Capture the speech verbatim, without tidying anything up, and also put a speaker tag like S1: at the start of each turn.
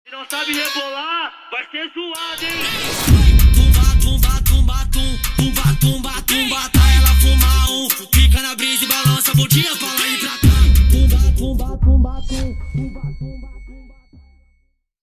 S1: Não sabe rebolar, vai ser zoado, hein?
S2: Tumba, tumba, tumba, tum, tumba, tumba, tumba, tá ela fumar um. Fica na brisa e balança a bundinha pra lá e pra cá. Tumba, tumba, tumba, tum, tumba.